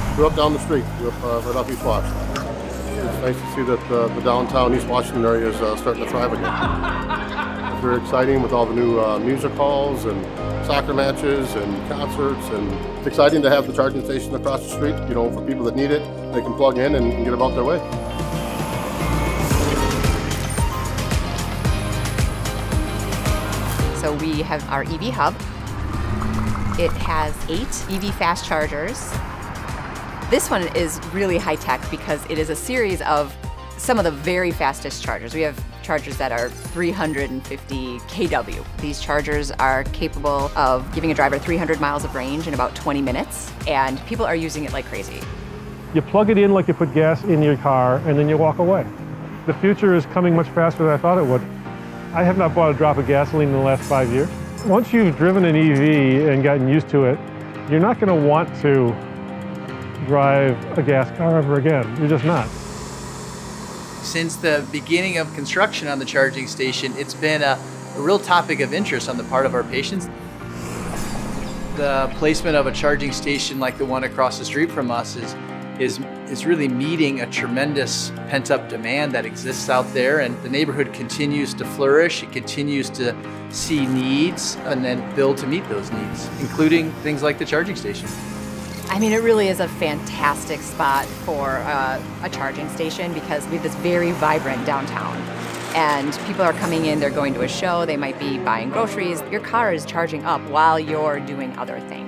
We're up down the street, we're up, right off East Wash. It's nice to see that the downtown East Washington area is starting to thrive again. It's very exciting with all the new music halls and soccer matches and concerts, and it's exciting to have the charging station across the street, you know, for people that need it. They can plug in and get about their way. So we have our EV hub. It has 8 EV fast chargers. This one is really high tech because it is a series of some of the very fastest chargers. We have chargers that are 350 kW. These chargers are capable of giving a driver 300 miles of range in about 20 minutes, and people are using it like crazy. You plug it in like you put gas in your car, and then you walk away. The future is coming much faster than I thought it would. I have not bought a drop of gasoline in the last 5 years. Once you've driven an EV and gotten used to it, you're not going to want to drive a gas car ever again. You're just not. Since the beginning of construction on the charging station, it's been a real topic of interest on the part of our patients. The placement of a charging station like the one across the street from us is really meeting a tremendous pent-up demand that exists out there, and the neighborhood continues to flourish. It continues to see needs and then build to meet those needs, including things like the charging station. I mean, it really is a fantastic spot for a charging station because we have this very vibrant downtown. And people are coming in, they're going to a show, they might be buying groceries. Your car is charging up while you're doing other things.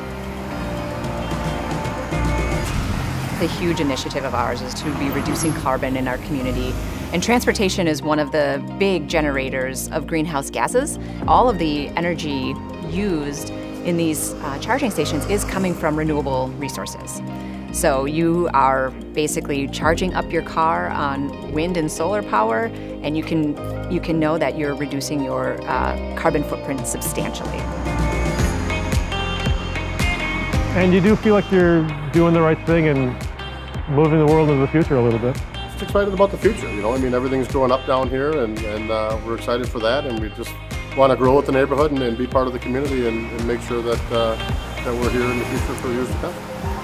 The huge initiative of ours is to be reducing carbon in our community. And transportation is one of the big generators of greenhouse gases. All of the energy used in these charging stations is coming from renewable resources. So you are basically charging up your car on wind and solar power, and you can know that you're reducing your carbon footprint substantially. And you do feel like you're doing the right thing and moving the world into the future a little bit. Just excited about the future, you know. I mean, everything's going up down here, and we're excited for that, and we just want to grow with the neighborhood and be part of the community and make sure that we're here in the future for years to come.